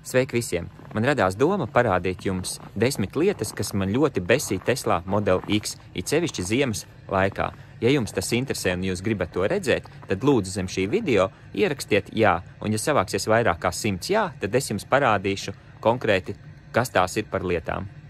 Sveiki visiem! Man radās doma parādīt jums 10 lietas, kas man ļoti besī Tesla Model X, it sevišķi ziemas laikā. Ja jums tas interesē un jūs gribat to redzēt, tad lūdzu zem šī video ierakstiet jā, un ja savāksies vairāk kā 100 jā, tad es jums parādīšu konkrēti, kas tās ir par lietām.